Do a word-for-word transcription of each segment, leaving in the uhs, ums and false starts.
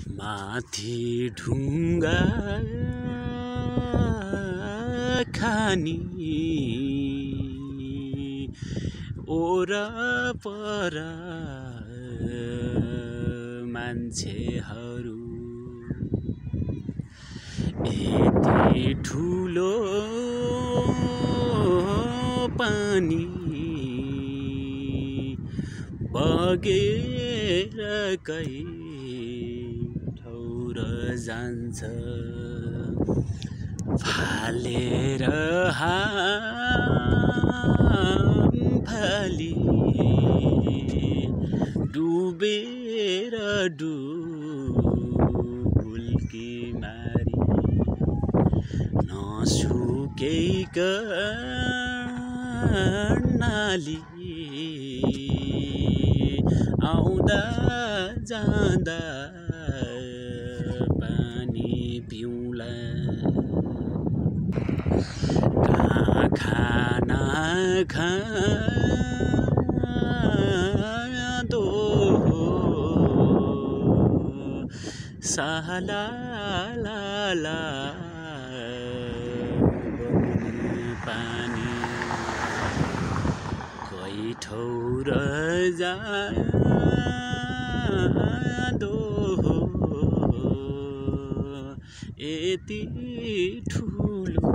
माथि ढुङ्गा खानी ओरपर मान्छेहरू यति ठुलो पानी बगेर कै ठौर जान्छ फालेर हाम फाली डुबेर डुबुल्की मारी नसुकै कर्णाली आउँदा जाँदा पानी पिउला खाना खाँदो साला लाला पानी कै ठौर जाँदो यति ठुलो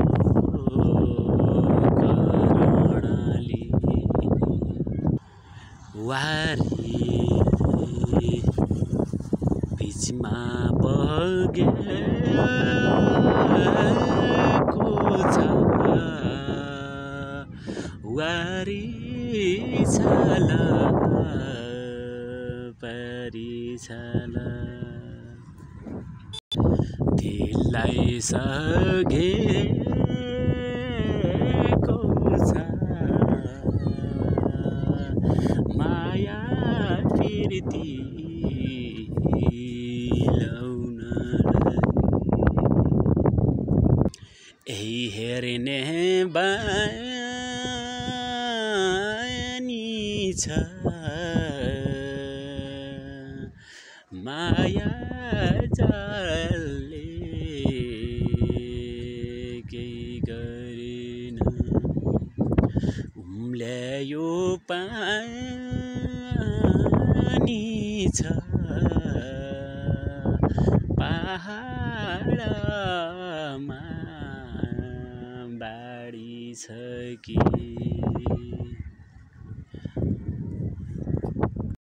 कर्णाली वारी बिचमा बगेको छ वारी छाला पारी छाला दिललाई सघेको छ माया फिर्ती यही हेर्ने बानी छ माया जालले केही गरेन उम्ल्यायो पानी छ पहाडमा बाढी छ कि